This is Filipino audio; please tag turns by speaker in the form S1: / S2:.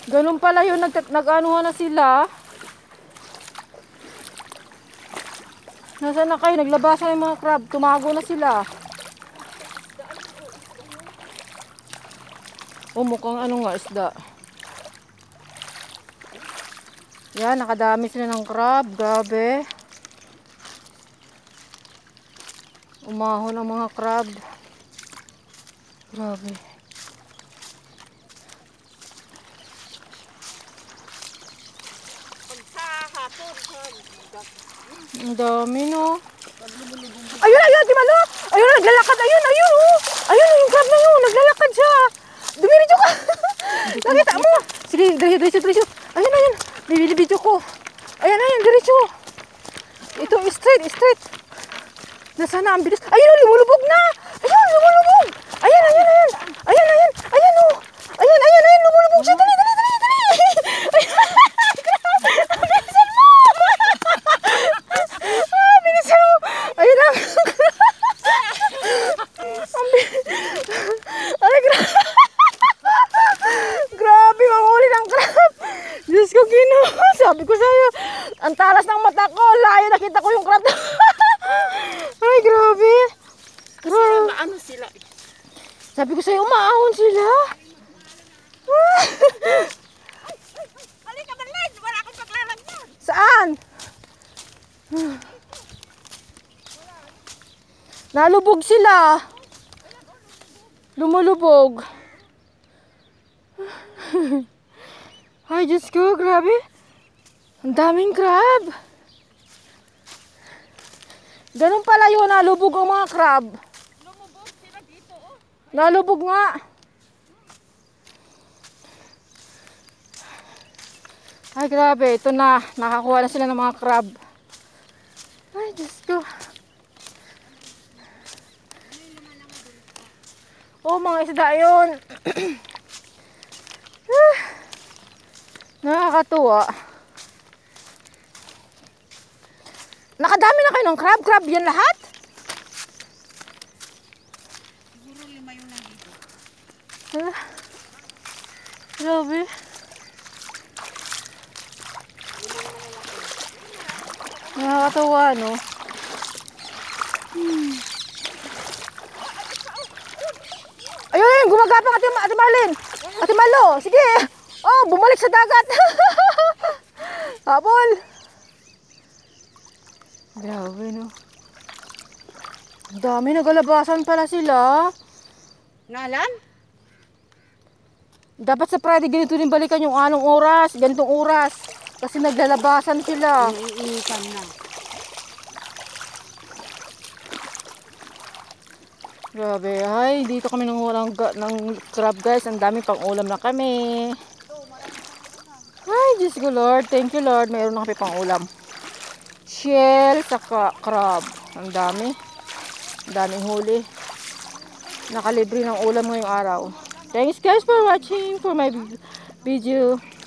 S1: Ganun pala yun, nag-anuhan na sila. Nasaan na kayo? Naglabasan yung mga crab. Tumago na sila. Mukhang ano nga, isda. Yan, nakadami sila ng crab. Grabe. Umahon ang mga crab. Grabe. Ang dami, no? Ayun, ayun, di malo. Ayun, naglalakad. Ayun, ayun, oh. Ayun, yung crab na yun. Naglalakad siya. Dumiridyo ka. Nakita mo. Sige, diretso. Ayun, ayun. Bibili-video ko. Ayun, ayun, diretso. Ito, straight. Nasaan na ang bilis? Ayun, lumulubog na. Ayun, lumulubog. Ayun, ayun. Ayun, oh. Ayun, lumulubog siya. Dali. Bilisan mo. Ayun lang. Ay, grabe, manghuli ng crab. Diyos ko, Ginoo. Sabi ko sa'yo, ang talas ng mata ko. Layo, nakita ko yung crab. Ay, grabe.
S2: Ano sila?
S1: Sabi ko sa'yo, umaahon sila.
S2: Halika, Berlin! Wala akong paglalagyan.
S1: Saan? Nalubog sila. Lumulubog. Ay, Diyos ko, grabe. Ang daming crab. Ganun pala yun, nalubog ang mga crab.
S2: Lumubog sila dito, oh.
S1: Nalubog nga. Ay, grabe. Ito na. Nakakuha na sila ng mga crab. Ay, Diyos ko. Oh, mga isda yun. Nakakatuwa. Nakadami na kayo ng crab. Crab yan lahat?
S2: Siguro 5 yung nandito.
S1: Grabe. Nakakatuwa, no? Ayun, gumagapang Ate Marlene. Ate Malo, sige. Oh, bumalik sa dagat. Habol. Grabe, no? Ang dami, nagalabasan pala sila.
S2: Ngalan?
S1: Dapat sa Friday ganito rin balikan yung anong oras, ganitong oras. Kasi naglalabasan sila.
S2: Iinitan na.
S1: Grabe, ay, dito kami nangulang ng crab, guys. Ang dami pang ulam na kami. Ay, Diyos ko, Lord. Thank you, Lord. Mayroon na kami pang ulam. Shell, saka crab. Ang dami. Ang daming huli. Nakalibre ng ulam ngayong araw. Thanks, guys, for watching for my video.